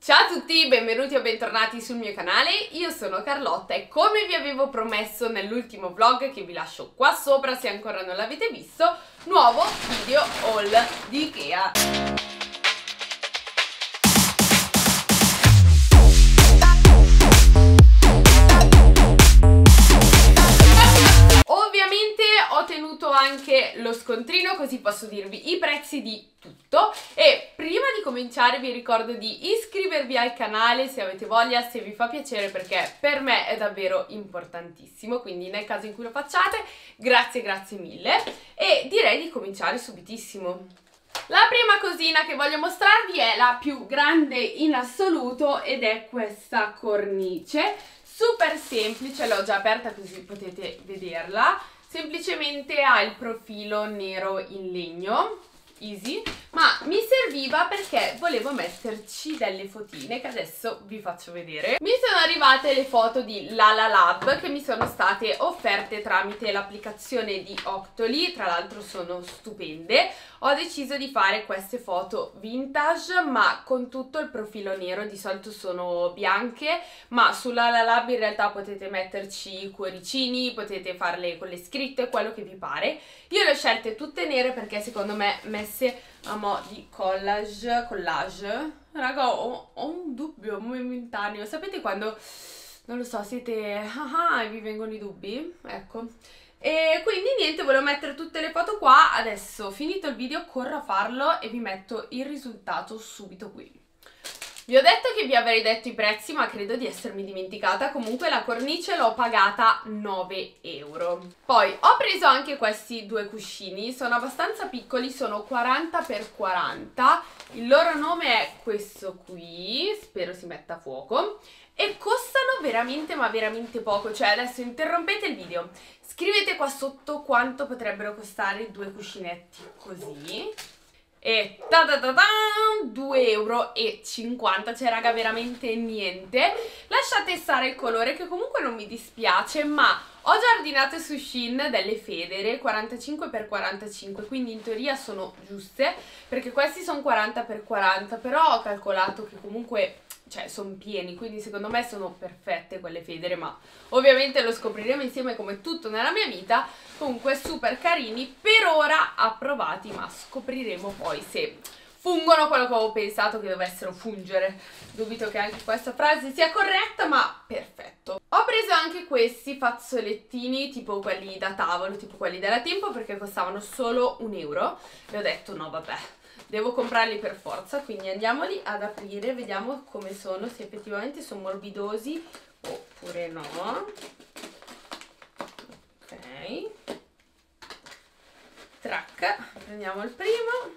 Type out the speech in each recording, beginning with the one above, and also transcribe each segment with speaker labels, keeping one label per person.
Speaker 1: Ciao a tutti, benvenuti o bentornati sul mio canale, io sono Carlotta e come vi avevo promesso nell'ultimo vlog che vi lascio qua sopra se ancora non l'avete visto, nuovo video haul di Ikea. Ovviamente ho tenuto anche lo scontrino così posso dirvi i prezzi di tutto e prima di cominciare vi ricordo di iscrivervi al canale se avete voglia, se vi fa piacere, perché per me è davvero importantissimo, quindi nel caso in cui lo facciate grazie mille e direi di cominciare subitissimo. La prima cosina che voglio mostrarvi è la più grande in assoluto ed è questa cornice super semplice, l'ho già aperta così potete vederla. Semplicemente ha il profilo nero in legno, easy, ma mi serviva perché volevo metterci delle fotine che adesso vi faccio vedere. Mi sono arrivate le foto di Lala Lab che mi sono state offerte tramite l'applicazione di Octoly, tra l'altro sono stupende. Ho deciso di fare queste foto vintage ma con tutto il profilo nero, di solito sono bianche, ma su Lala Lab in realtà potete metterci i cuoricini, potete farle con le scritte, quello che vi pare. Io le ho scelte tutte nere perché secondo me messe a mo' di collage, raga ho un dubbio momentaneo, sapete quando, non lo so, siete e vi vengono i dubbi? Ecco. E quindi niente, volevo mettere tutte le foto qua, adesso finito il video corro a farlo e vi metto il risultato subito qui. Vi ho detto che vi avrei detto i prezzi ma credo di essermi dimenticata, comunque la cornice l'ho pagata 9 euro. Poi ho preso anche questi due cuscini, sono abbastanza piccoli, sono 40 x 40, il loro nome è questo qui, spero si metta a fuoco, e costano veramente ma veramente poco, cioè adesso interrompete il video, scrivete qua sotto quanto potrebbero costare due cuscinetti così. E 2,50 euro, cioè raga veramente niente. Lasciate stare il colore che comunque non mi dispiace, ma ho già ordinato su Shein delle federe 45 x 45, quindi in teoria sono giuste perché questi sono 40 x 40, però ho calcolato che comunque cioè sono pieni, quindi secondo me sono perfette quelle federe, ma ovviamente lo scopriremo insieme come tutto nella mia vita. Comunque super carini, per ora approvati, ma scopriremo poi se fungono quello che avevo pensato che dovessero fungere. Dubito che anche questa frase sia corretta, ma perfetto. Ho preso anche questi fazzolettini, tipo quelli da tavolo, tipo quelli della Tempo, perché costavano solo 1 euro e ho detto no vabbè, devo comprarli per forza, quindi andiamoli ad aprire, vediamo come sono, se effettivamente sono morbidosi oppure no. Ok, trac, prendiamo il primo.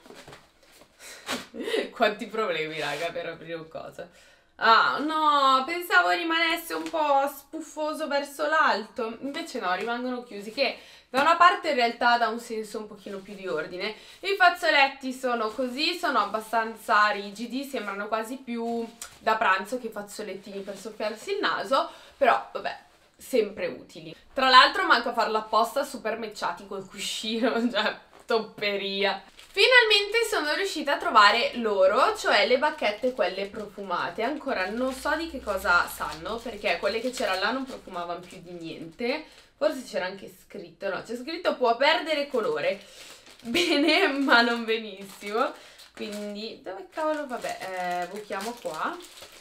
Speaker 1: Quanti problemi raga per aprire un coso. Ah no, pensavo rimanesse un po' spuffoso verso l'alto, invece no, rimangono chiusi, che da una parte in realtà dà un senso un pochino più di ordine. I fazzoletti sono così, sono abbastanza rigidi, sembrano quasi più da pranzo che fazzolettini per soffiarsi il naso, però vabbè, sempre utili. Tra l'altro manco a farlo apposta, super matchati col cuscino, cioè topperia. Finalmente sono riuscita a trovare loro, cioè le bacchette quelle profumate. Ancora non so di che cosa sanno, perché quelle che c'era là non profumavano più di niente. Forse c'era anche scritto, no, c'è scritto può perdere colore. Bene, ma non benissimo. Quindi, dove cavolo, vabbè, buchiamo qua.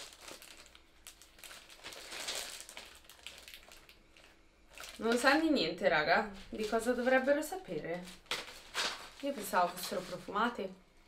Speaker 1: Non sanno di niente, raga. Di cosa dovrebbero sapere? Io pensavo fossero profumate.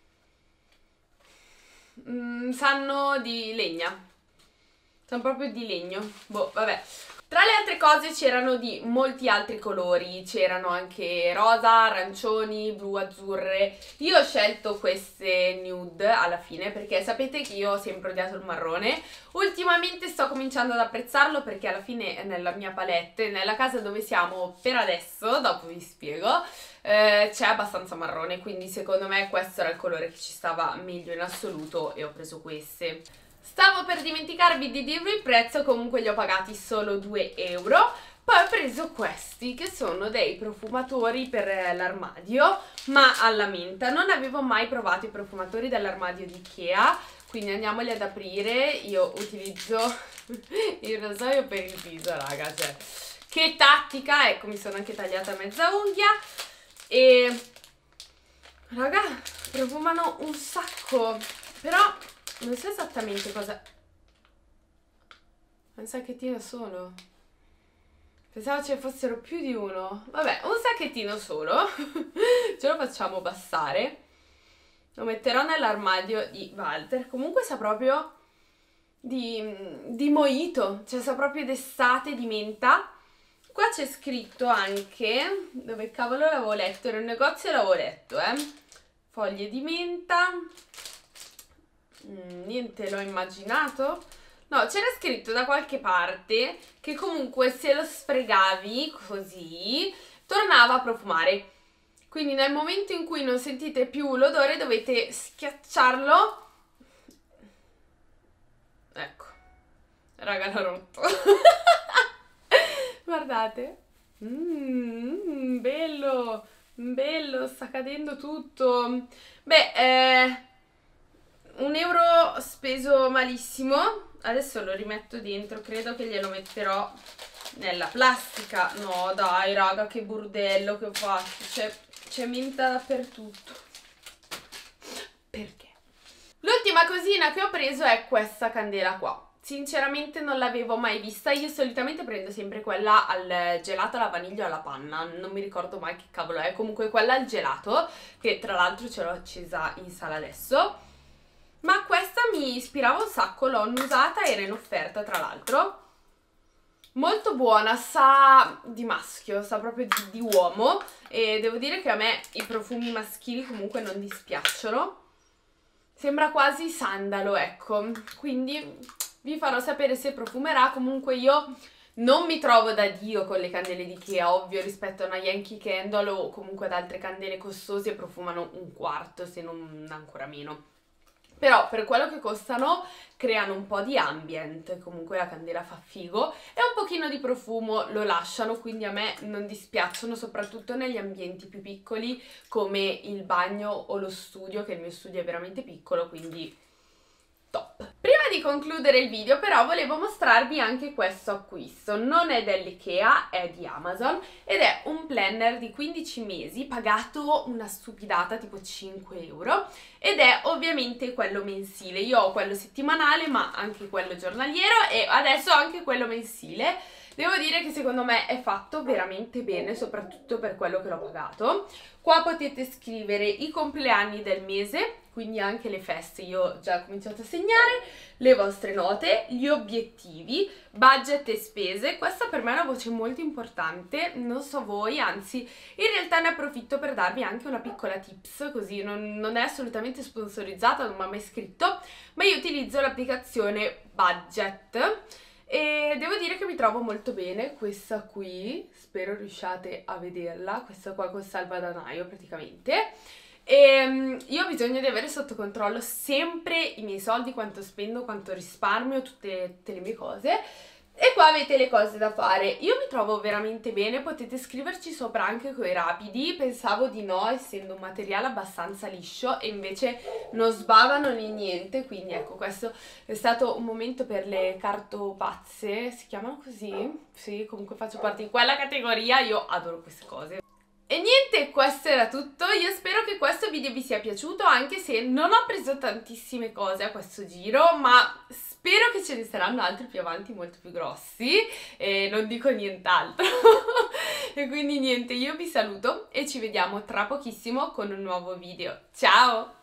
Speaker 1: Sanno di legna. Sono proprio di legno. Boh, vabbè. Tra le altre cose c'erano di molti altri colori, c'erano anche rosa, arancioni, blu, azzurre. Io ho scelto queste nude alla fine perché sapete che io ho sempre odiato il marrone. Ultimamente sto cominciando ad apprezzarlo perché alla fine nella mia palette, nella casa dove siamo per adesso, dopo vi spiego, c'è abbastanza marrone, quindi secondo me questo era il colore che ci stava meglio in assoluto e ho preso queste. Stavo per dimenticarvi di dirvi il prezzo, comunque li ho pagati solo 2 euro. Poi ho preso questi che sono dei profumatori per l'armadio, ma alla menta. Non avevo mai provato i profumatori dell'armadio di Ikea, quindi andiamoli ad aprire. Io utilizzo il rasoio per il viso, raga, cioè che tattica. Ecco, mi sono anche tagliata mezza unghia. E raga, profumano un sacco, però non so esattamente cosa. Un sacchettino solo, pensavo ce ne fossero più di uno. Vabbè, un sacchettino solo. Ce lo facciamo bastare. Lo metterò nell'armadio di Walter. Comunque sa proprio di mojito, cioè sa proprio d'estate, di menta. Qua c'è scritto anche, dove cavolo l'avevo letto, era un negozio e l'avevo letto, foglie di menta. Niente, l'ho immaginato. No, c'era scritto da qualche parte che comunque se lo sfregavi così tornava a profumare. Quindi nel momento in cui non sentite più l'odore dovete schiacciarlo. Ecco, raga, l'ho rotto. Guardate. Bello, bello, sta cadendo tutto. Beh, 1 euro speso malissimo. Adesso lo rimetto dentro, credo che glielo metterò nella plastica. No dai raga, che bordello che ho fatto, c'è menta dappertutto. Perché? L'ultima cosina che ho preso è questa candela qua. Sinceramente non l'avevo mai vista. Io solitamente prendo sempre quella al gelato, alla vaniglia o alla panna, non mi ricordo mai che cavolo è. Comunque quella al gelato, che tra l'altro ce l'ho accesa in sala adesso. Ma questa mi ispirava un sacco, l'ho usata, era in offerta tra l'altro. Molto buona, sa di maschio, sa proprio di uomo. E devo dire che a me i profumi maschili comunque non dispiacciono. Sembra quasi sandalo, ecco. Quindi vi farò sapere se profumerà. Comunque io non mi trovo da Dio con le candele di Ikea, ovvio, rispetto a una Yankee Candle o comunque ad altre candele costose, profumano 1/4, se non ancora meno. Però per quello che costano creano un po' di ambient, comunque la candela fa figo e un pochino di profumo lo lasciano, quindi a me non dispiacciono, soprattutto negli ambienti più piccoli come il bagno o lo studio, che il mio studio è veramente piccolo, quindi top. Prima di concludere il video però volevo mostrarvi anche questo acquisto. Non è dell'Ikea, è di Amazon ed è un planner di 15 mesi pagato una stupidata tipo 5 euro ed è ovviamente quello mensile. Io ho quello settimanale ma anche quello giornaliero e adesso anche quello mensile. Devo dire che secondo me è fatto veramente bene, soprattutto per quello che l'ho pagato. Qua potete scrivere i compleanni del mese, quindi anche le feste, io ho già cominciato a segnare, le vostre note, gli obiettivi, budget e spese. Questa per me è una voce molto importante, non so voi, anzi in realtà ne approfitto per darvi anche una piccola tips, così non è assolutamente sponsorizzata, non mi ha mai scritto, ma io utilizzo l'applicazione Budget. E devo dire che mi trovo molto bene, questa qui, spero riusciate a vederla, questa qua col salvadanaio praticamente. E io ho bisogno di avere sotto controllo sempre i miei soldi, quanto spendo, quanto risparmio, tutte le mie cose. E qua avete le cose da fare. Io mi trovo veramente bene, potete scriverci sopra anche coi rapidi. Pensavo di no, essendo un materiale abbastanza liscio, e invece non sbavano né niente. Quindi ecco, questo è stato un momento per le cartopazze, si chiamano così? Sì, comunque faccio parte di quella categoria, io adoro queste cose. E niente, questo era tutto. Io spero che questo video vi sia piaciuto, anche se non ho preso tantissime cose a questo giro, ma spero che ce ne saranno altri più avanti molto più grossi e non dico nient'altro. E quindi niente, io vi saluto e ci vediamo tra pochissimo con un nuovo video. Ciao!